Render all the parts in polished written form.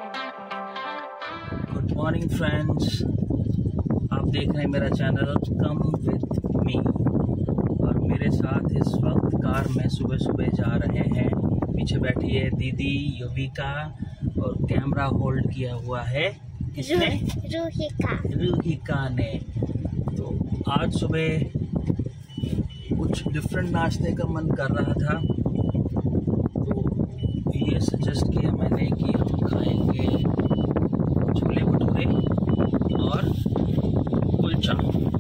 Good morning friends, आप देख रहे हैं मेरा चैनल कम विद मी। और मेरे साथ इस वक्त कार में सुबह सुबह जा रहे हैं। पीछे बैठी है दीदी युविका और कैमरा होल्ड किया हुआ है किसने? रूहिका ने। तो आज सुबह कुछ डिफरेंट नाश्ते का मन कर रहा था, तो ये सजेस्ट किया मैंने कि हम खाएंगे छोले भटूरे और कुलचा।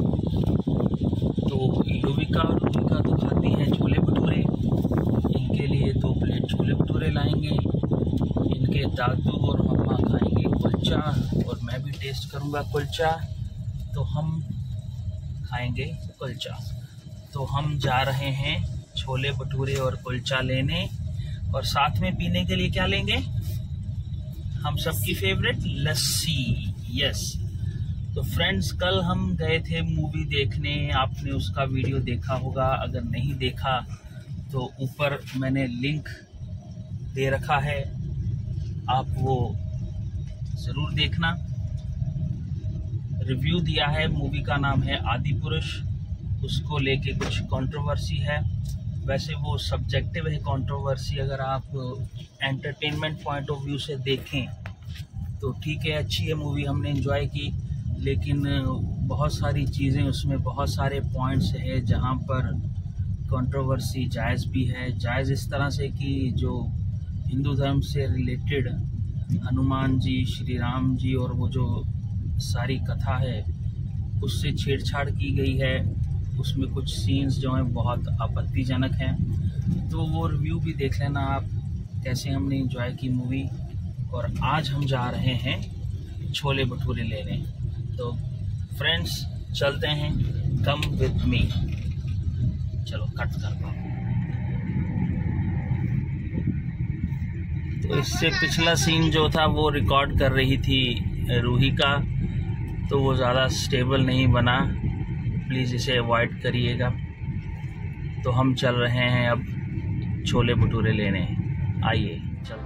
तो युविका और रूहिका तो खाती हैं छोले भटूरे, इनके लिए 2 प्लेट छोले भटूरे लाएंगे। इनके दादू और मम्मा खाएंगे कुलचा और मैं भी टेस्ट करूंगा कुलचा, तो हम खाएंगे कुलचा। तो हम जा रहे हैं छोले भटूरे और कुलचा लेने, और साथ में पीने के लिए क्या लेंगे? हम सबकी फेवरेट लस्सी। यस। तो फ्रेंड्स, कल हम गए थे मूवी देखने, आपने उसका वीडियो देखा होगा। अगर नहीं देखा तो ऊपर मैंने लिंक दे रखा है, आप वो ज़रूर देखना। रिव्यू दिया है, मूवी का नाम है आदिपुरुष। उसको लेके कुछ कंट्रोवर्सी है, वैसे वो सब्जेक्टिव है कंट्रोवर्सी। अगर आप एंटरटेनमेंट पॉइंट ऑफ व्यू से देखें तो ठीक है, अच्छी है मूवी, हमने एंजॉय की। लेकिन बहुत सारी चीज़ें उसमें, बहुत सारे पॉइंट्स हैं जहाँ पर कंट्रोवर्सी जायज़ भी है। जायज़ इस तरह से कि जो हिंदू धर्म से रिलेटेड हनुमान जी, श्री राम जी और वो जो सारी कथा है उससे छेड़छाड़ की गई है। उसमें कुछ सीन्स जो हैं बहुत आपत्तिजनक हैं, तो वो रिव्यू भी देख लेना आप, कैसे हमने एंजॉय की मूवी। और आज हम जा रहे हैं छोले भटूरे लेने। तो फ्रेंड्स, चलते हैं, कम विद मी। चलो कट कर दो। तो इससे पिछला सीन जो था वो रिकॉर्ड कर रही थी रूहिका, तो वो ज़्यादा स्टेबल नहीं बना, प्लीज़ इसे अवॉइड करिएगा। तो हम चल रहे हैं अब छोले भटूरे लेने। आइए चल।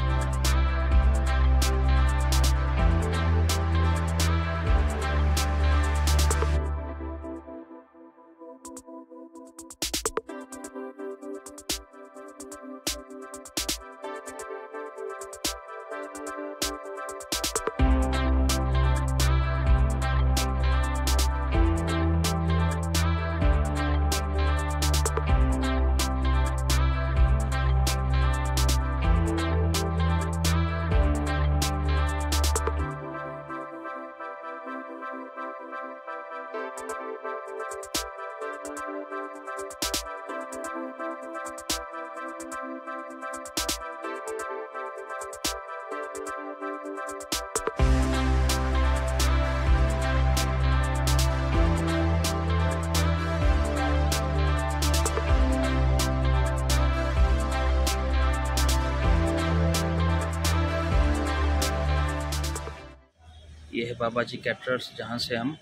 ये है बाबा जी कैटरर्स, जहाँ से हम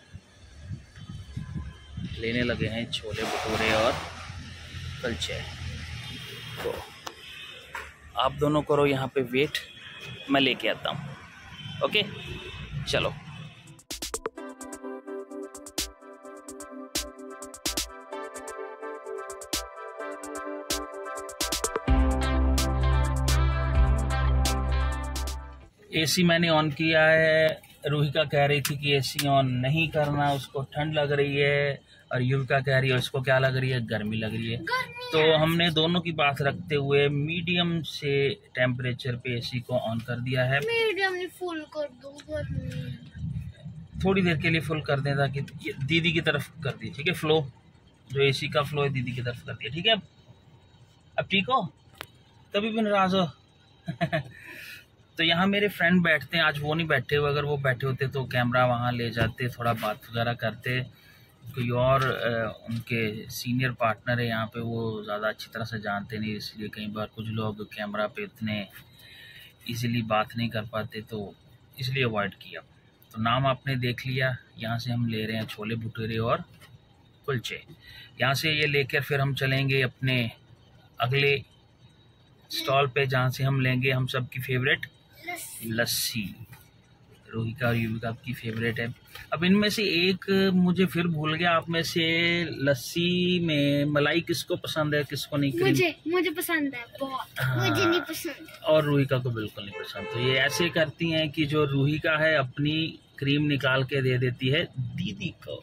लेने लगे हैं छोले भटूरे और कुलचे। तो आप दोनों करो यहाँ पे वेट, मैं लेके आता हूँ। ओके चलो। एसी मैंने ऑन किया है। रूहिका कह रही थी कि एसी ऑन नहीं करना, उसको ठंड लग रही है, और युविका कह रही है उसको क्या लग रही है? गर्मी लग रही है। तो हमने दोनों की बात रखते हुए मीडियम से टेम्परेचर पे एसी को ऑन कर दिया है। मीडियम नहीं, फुल कर दो, गर्मी। थोड़ी देर के लिए फुल कर दें ताकि दीदी की तरफ कर दी, ठीक है? फ्लो जो एसी का फ्लो है दीदी की तरफ कर दिया, ठीक है? अब ठीक हो? कभी भी नाराज हो? तो यहाँ मेरे फ्रेंड बैठते हैं, आज वो नहीं बैठे हुए। अगर वो बैठे होते तो कैमरा वहाँ ले जाते, थोड़ा बात वगैरह करते। कोई और उनके सीनियर पार्टनर है यहाँ पे, वो ज़्यादा अच्छी तरह से जानते नहीं, इसलिए कई बार कुछ लोग कैमरा पे इतने इजीली बात नहीं कर पाते, तो इसलिए अवॉइड किया। तो नाम आपने देख लिया। यहाँ से हम ले रहे हैं छोले भटूरे और कुलचे। यहाँ से ये लेकर फिर हम चलेंगे अपने अगले स्टॉल पे, जहाँ से हम लेंगे हम सबकी फेवरेट लस्सी रोहिका और युविका की फेवरेट है। अब इनमें से एक मुझे फिर भूल गया, आप में से लस्सी में मलाई किसको पसंद है किसको नहीं? मुझे पसंद है बहुत। हाँ, मुझे नहीं पसंद और रोहिका को बिल्कुल नहीं पसंद। तो ये ऐसे करती हैं कि जो रोहिका है अपनी क्रीम निकाल के दे देती है दीदी को।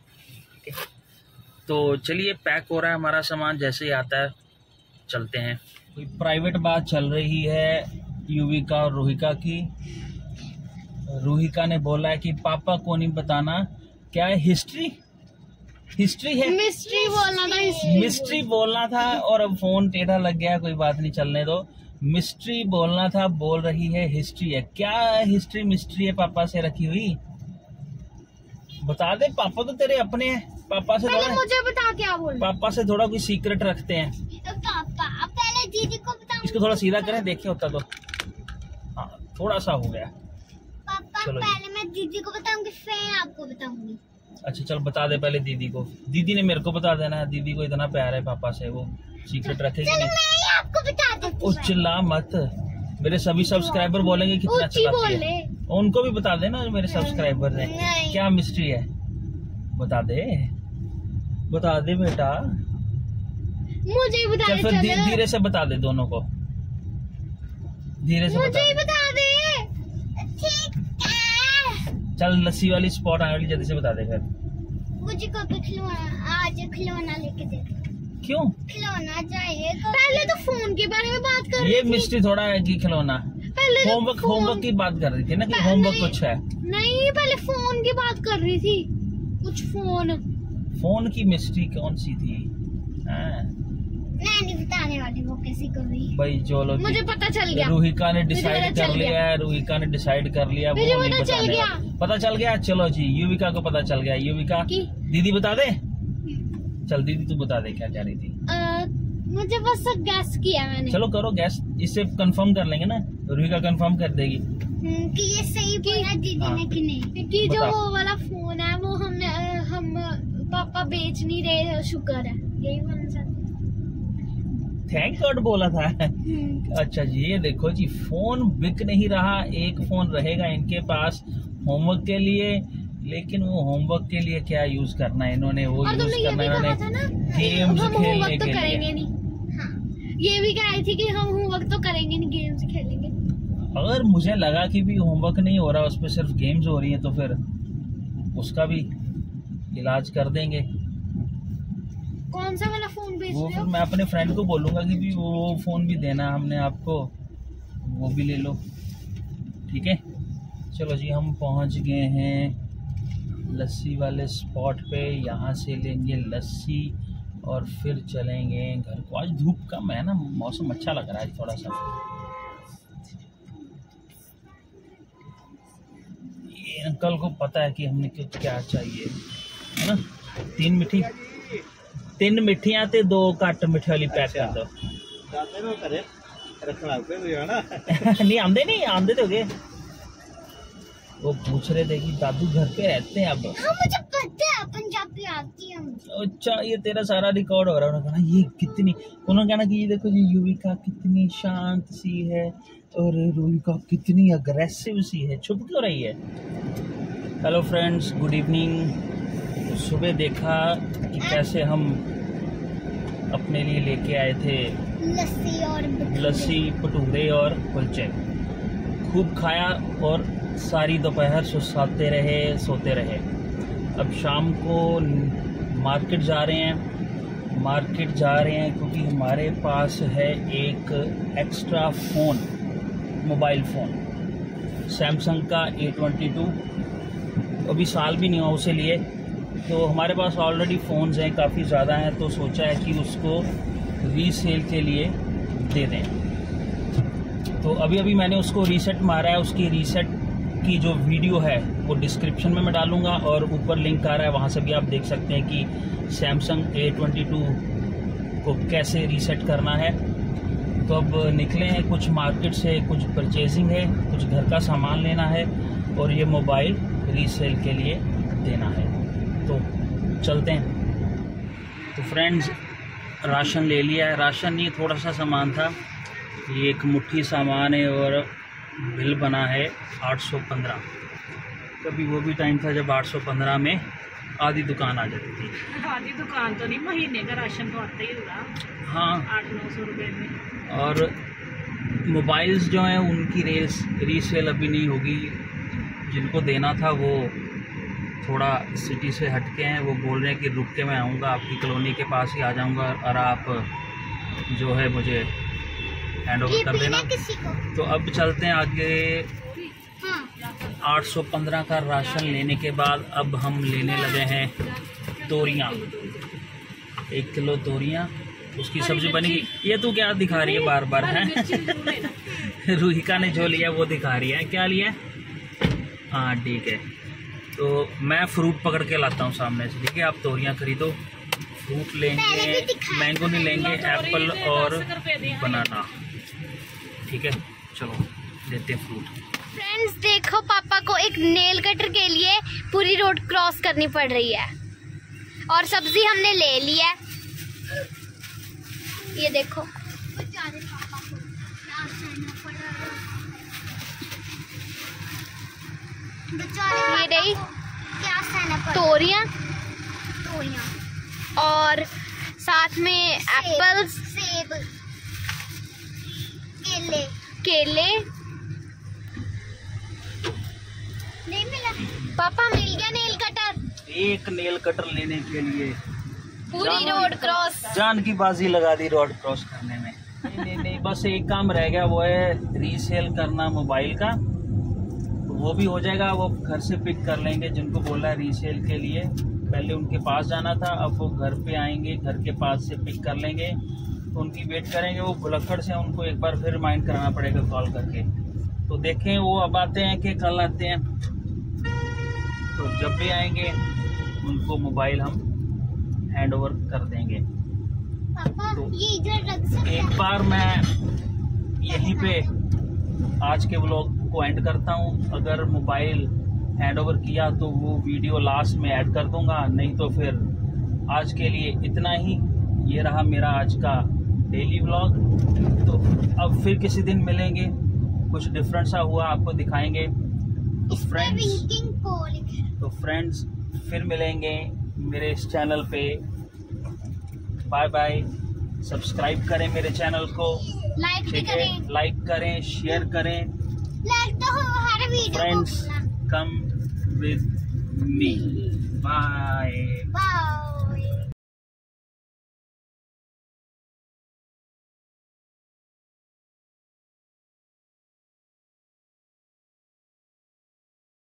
तो चलिए पैक हो रहा है हमारा सामान, जैसे ही आता है चलते हैं। कोई प्राइवेट बात चल रही है युविका और रोहिका की। रोहिका ने बोला है कि पापा को नहीं बताना, क्या है हिस्ट्री है, मिस्ट्री बोलना था। मिस्ट्री बोलना था और अब फोन टेढ़ा लग गया, कोई बात नहीं चलने दो। मिस्ट्री बोलना था, बोल रही है हिस्ट्री है। क्या हिस्ट्री मिस्ट्री है पापा से रखी हुई? बता दे, पापा तो तेरे अपने हैं, पापा से थोड़ा मुझे बता क्या बोल, पापा से थोड़ा कोई सीक्रेट रखते हैं। पापा पहले दीदी को बताऊं। इसको थोड़ा सीधा करें, देखिए होता तो। हाँ थोड़ा सा हो गया। पापा पहले मैं दीदी को बताऊंगी फिर आपको बताऊंगी। अच्छा चल बता दे पहले दीदी को। दीदी ने मेरे को बता देना है, दीदी को इतना प्यार है पापा से, वो सीक्रेट रखेगी नहीं। मैं आपको बता देती हूं। चिल्ला मत, मेरे सभी सब्सक्राइबर बोलेंगे कितना चलाती है। उनको भी बता देना मेरे सब्सक्राइबर ने। क्या मिस्ट्री है बता दे बेटा। मुझे बता दे। फिर धीरे से बता दे दोनों को, धीरे से मुझे बता दे। ठीक है चल लस्सी वाली स्पॉट आने वाली, जल्दी से बता दे। फिर मुझे कभी खिलौना लेके दे। क्यों खिलौना चाहिए? पहले तो फोन के बारे में बात कर रही ये थी। मिस्ट्री थोड़ा है कि खिलौना। पहले होमवर्क की बात कर रही थी ना कि होमवर्क कुछ है। नहीं पहले फोन की बात कर रही थी, कुछ फोन की मिस्ट्री कौन सी थी? मैं नहीं बताने वाली वो किसी को भी भाई चलो, मुझे पता चल गया। रोहिका ने डिसाइड कर लिया है, रोहिका ने डिसाइड कर लिया, वो नहीं बताने वाली। पता चल गया। चलो जी युविका को पता चल गया। युविका दीदी बता दे। चल दीदी तू बता दे क्या कह रही थी। मुझे बस गैस किया मैंने। चलो करो गैस, इससे कंफर्म कर लेंगे ना, रोहिका कंफर्म कर देगी कि ये सही बोला दीदी ने कि नहीं। कि जो वो वाला फोन है वो हम पापा बेच नहीं रहे, शुक्र है, यही बोलना चाहते। थैंक गॉड बोला था। अच्छा जी ये देखो जी, फोन बिक नहीं रहा, एक फोन रहेगा इनके पास होमवर्क के लिए, लेकिन वो होमवर्क के लिए क्या यूज करना है इन्होंने, वो यूज करना है इन्होंने गेम्स खेलने के लिए। ये भी कह रही थी कि हम होमवर्क तो करेंगे नहीं, गेम्स खेलेंगे। अगर मुझे लगा कि भी होमवर्क नहीं हो रहा, उस पर सिर्फ गेम्स हो रही है, तो फिर उसका भी इलाज कर देंगे। कौन सा वाला फोन बेच रहे हो? वो फिर मैं अपने फ्रेंड को बोलूंगा कि भी वो फोन भी देना हमने आपको, वो भी ले लो, ठीक है। चलो जी हम पहुंच गए हैं लस्सी वाले स्पॉट पे, यहाँ से लेंगे लस्सी और फिर चलेंगे घर को। आज धूप कम है ना, मौसम अच्छा लग रहा है थोड़ा सा। ये अंकल को पता है कि हमने क्या चाहिए, है ना। 3 मिठियां ते 2 घट मिठे वाली पैक कर दो। नहीं आंदे तो गए। वो पूछ रहे थे कि दादू घर पे रहते हैं अब। हाँ, मुझे पता है पंजाबी आती है। अच्छा ये तेरा सारा रिकॉर्ड हो रहा है। उन्होंने कहा ये कितनी, उन्होंने कहना कि ये देखो जी युविका कितनी शांत सी है और रोहिका कितनी अग्रेसिव सी है, छुप क्यों रही है। Hello friends, good evening. सुबह देखा कि कैसे हम अपने लिए लेके आए थे लस्सी भटूरे और कुलचे, खूब खाया और सारी दोपहर सोते रहे। अब शाम को मार्केट जा रहे हैं क्योंकि हमारे पास है एक extra phone, mobile phone Samsung का A22, अभी साल भी नहीं हुआ उसे लिए। तो हमारे पास ऑलरेडी फ़ोन्स हैं, काफ़ी ज़्यादा हैं, तो सोचा है कि उसको रीसेल के लिए दे दें। तो अभी मैंने उसको रीसेट मारा है, उसकी रीसेट की जो वीडियो है वो डिस्क्रिप्शन में मैं डालूंगा और ऊपर लिंक आ रहा है, वहाँ से भी आप देख सकते हैं कि सैमसंग A22 को कैसे रीसेट करना है। तो अब निकले हैं कुछ मार्केट से, कुछ परचेजिंग है, कुछ घर का सामान लेना है और ये मोबाइल रीसेल के लिए देना है। तो चलते हैं। तो फ्रेंड्स राशन ले लिया है, राशन नहीं थोड़ा सा सामान था, ये एक मुट्ठी सामान है और बिल बना है 815। कभी वो भी टाइम था जब 815 में आधी दुकान आ जाती थी। आधी दुकान तो नहीं, महीने का राशन तो आता ही होगा। हाँ, 800-900 रुपये में। और मोबाइल्स जो हैं उनकी रीसेल अभी नहीं होगी। जिनको देना था वो थोड़ा सिटी से हटके हैं, वो बोल रहे हैं कि रुक के मैं आऊँगा, आपकी कॉलोनी के पास ही आ जाऊँगा और आप जो है मुझे हैंड ओवर कर देना। तो अब चलते हैं आगे। 815 का राशन लेने के बाद अब हम लेने लगे हैं तोरियां। 1 किलो तोरियां, उसकी सब्जी बनेगी। ये तो क्या दिखा रही है बार बार है? रूहिका ने जो लिया वो दिखा रही है। क्या लिया? हाँ ठीक है। तो मैं फ्रूट पकड़ के लाता हूँ सामने से, ठीक है? आप तोरियां खरीदो। फ्रूट लेंगे, मैंगो नहीं लेंगे, एप्पल और बनाना, ठीक है? चलो लेते हैं फ्रूट। फ्रेंड्स देखो, पापा को एक नेल कटर के लिए पूरी रोड क्रॉस करनी पड़ रही है। और सब्जी हमने ले ली है, ये देखो। ये रही तोरियां और साथ में एप्पल्स, सेब, केले। नहीं मिला पापा, मिल गया नेल कटर। एक नेल कटर लेने के लिए पूरी रोड क्रॉस, जान की बाजी लगा दी रोड क्रॉस करने में। नहीं, बस एक काम रह गया, वो है रीसेल करना मोबाइल का। वो भी हो जाएगा, वो घर से पिक कर लेंगे। जिनको बोला है रीसेल के लिए, पहले उनके पास जाना था, अब वो घर पे आएंगे, घर के पास से पिक कर लेंगे। तो उनकी वेट करेंगे। वो भुलक्कड़ से उनको एक बार फिर रिमाइंड कराना पड़ेगा कॉल करके। तो देखें वो अब आते हैं कि कल आते हैं। तो जब भी आएंगे उनको मोबाइल हम हैंड ओवर कर देंगे। पापा तो ये इधर रख सकते हैं? एक बार मैं यहीं पे आज के व्लॉग को एंड करता हूँ। अगर मोबाइल हैंड ओवर किया तो वो वीडियो लास्ट में ऐड कर दूंगा, नहीं तो फिर आज के लिए इतना ही। ये रहा मेरा आज का डेली व्लॉग। तो अब फिर किसी दिन मिलेंगे, कुछ डिफरेंट सा हुआ आपको दिखाएंगे। तो फ्रेंड्स फिर मिलेंगे मेरे इस चैनल पे। Bye bye. सब्सक्राइब करें मेरे चैनल को, लाइक भी करें, लाइक करें, शेयर करें। लाइक तो हर video friends come with me. Bye. Bye.